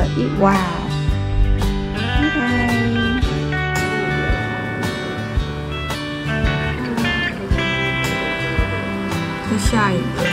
一碗。拜拜。会下雨的。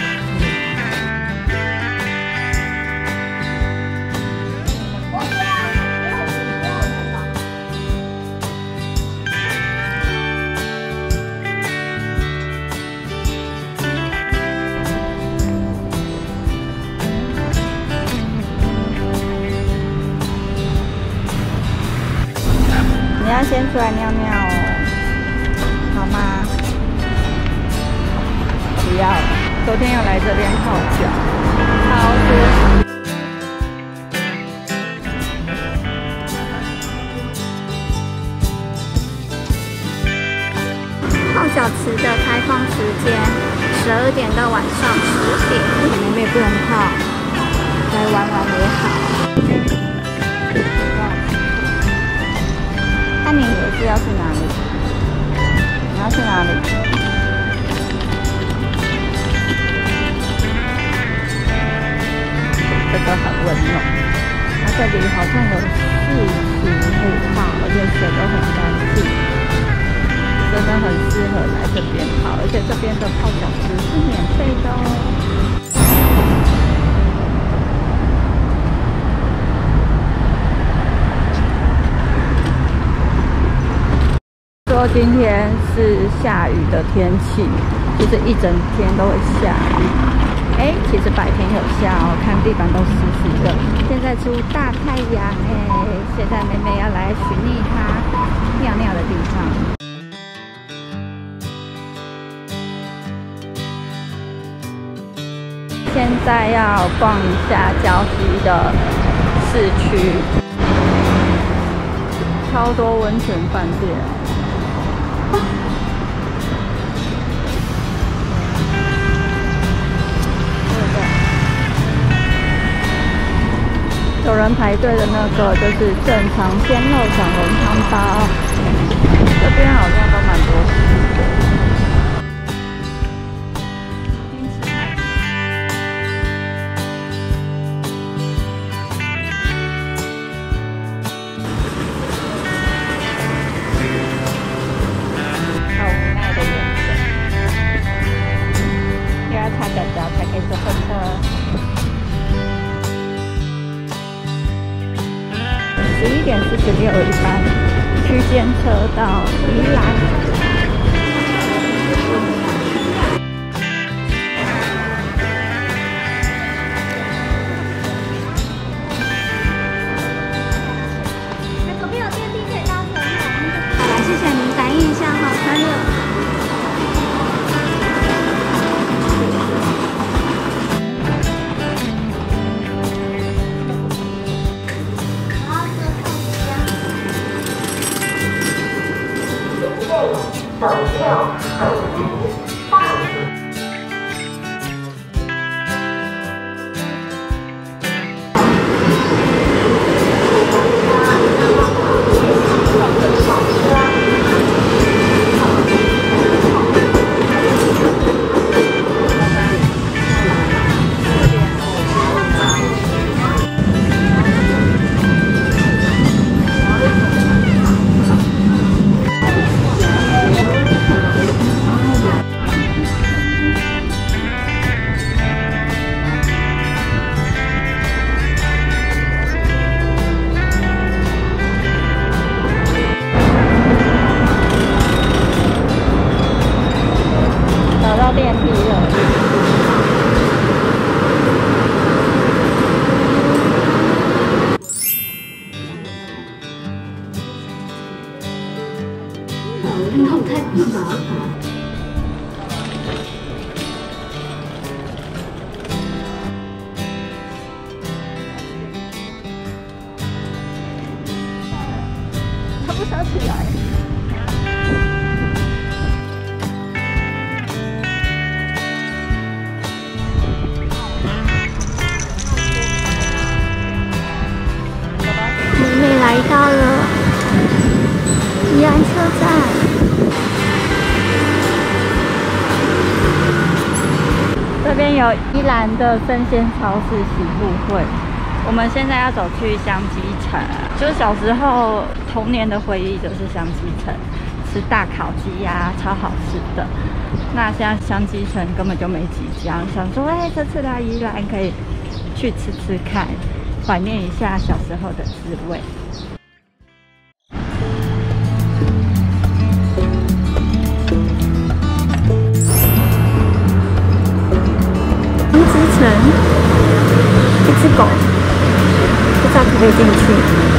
你要先出来尿尿哦，好吗？不要了，昨天又来这边泡脚，超舒服。泡脚池的开放时间12点到晚上10点，妹妹不能泡，来玩玩也好。那你也是要去哪里？你要去哪里？这个很温暖，它这里好像有4型5号，而且水都很干净，真的很适合来这边泡，而且这边的泡脚池是免费的哦。说今天是下雨的天气，就是一整天都会下雨。其实白天有下哦，看地板都湿湿的。现在出大太阳现在妹妹要来寻觅她尿尿的地方。现在要逛一下礁溪的市区，超多温泉饭店。有人排队的那个就是正常鲜肉小笼汤包，这边好像都蛮多吃的。好无奈的眼神，又要擦脚脚才可以坐火车。11点46一班区间车到宜兰。 左边有电梯可以搭乘哦。好了，谢谢您，感应一下哈，还有。 它不想起来。 妹妹来到了宜兰车站。 这边有宜兰的生鲜超市喜互惠， 我们现在要走去香积城，就是小时候童年的回忆就是香积城，吃大烤鸡呀，超好吃的。那现在香积城根本就没几家，想说这次来宜兰可以去吃吃看，怀念一下小时候的滋味。香积城，一只狗，不知道可不可以进去。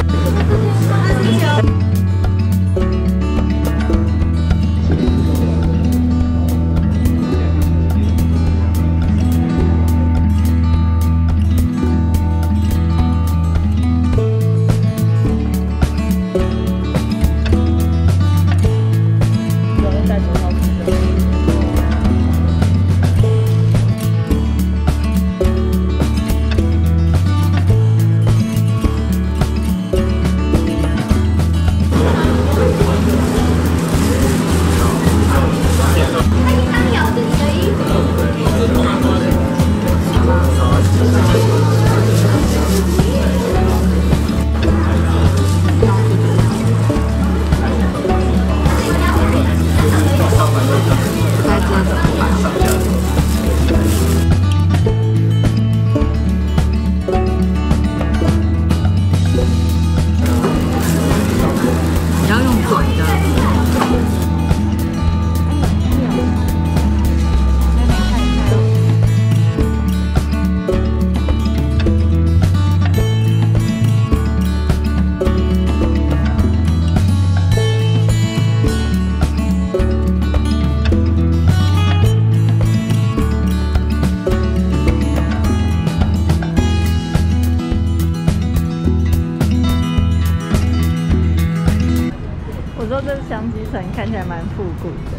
我说这香积城看起来蛮复古的。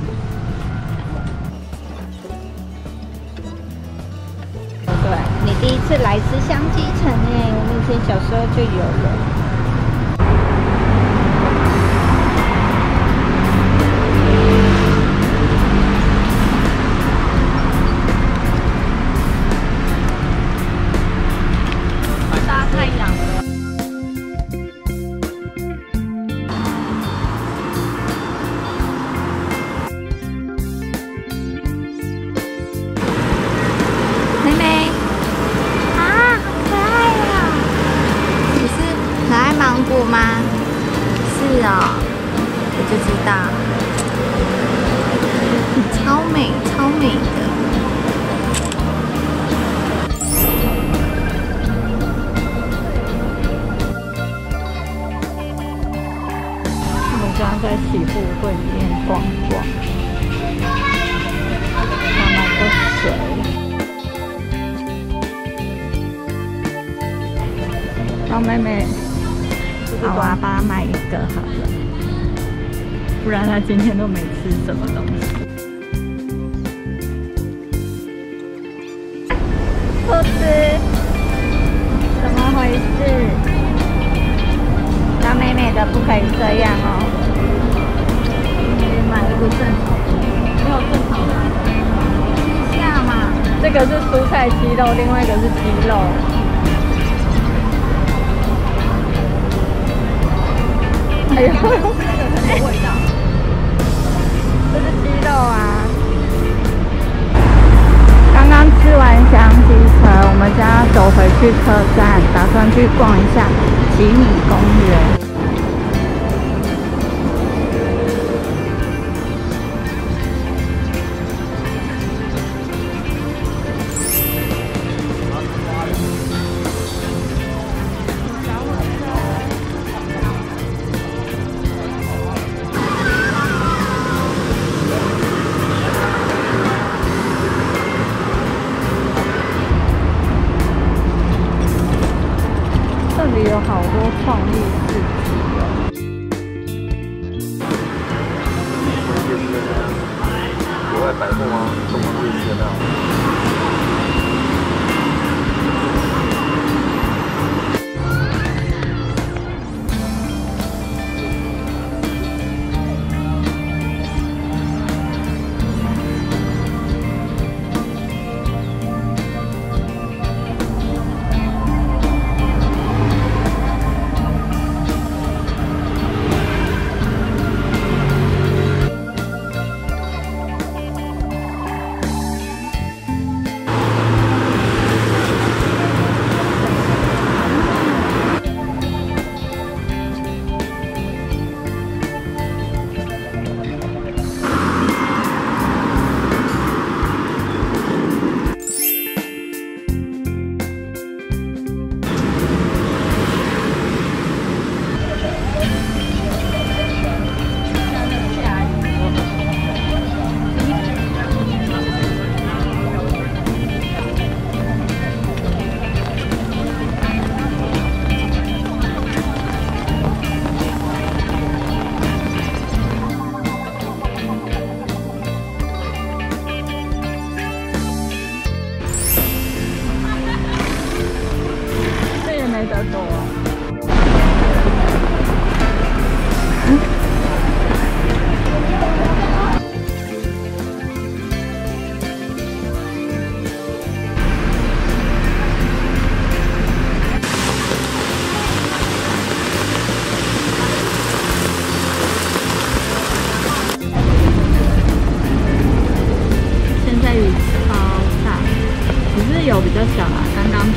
对，你第一次来吃香积城耶，我们以前小时候就有了。大太阳了。妹妹啊，好可爱呀！你是可爱芒果吗？是哦，我就知道，超美超美的。我们刚刚在喜富会里面逛逛，买个水。让妹妹，好啊，帮她买一个好了，不然她今天都没吃什么东西。不吃，怎么回事？当妹妹的不可以这样哦。你买一个正常的，没有正常的，试一下嘛。这个是蔬菜鸡肉，另外一个是鸡肉。哎呦，这个很有味道。这是鸡肉啊。刚刚吃完香积城，我们将要走回去车站，打算去逛一下奇米公园。这里有好多创意市集。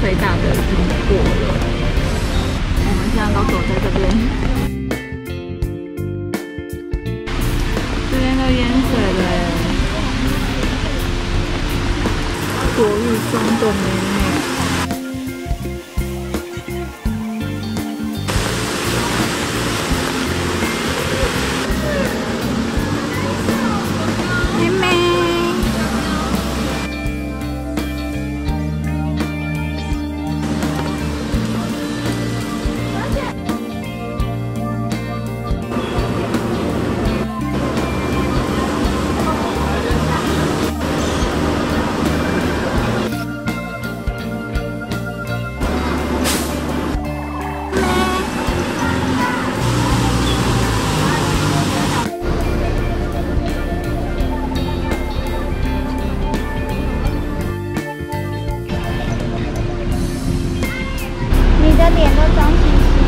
最大的已经过了，我们现在都走在这边。这边都淹水了耶，昨日中的美美。妹妹。 你的脸都脏兮兮。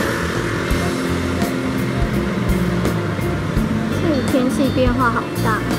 天气变化好大。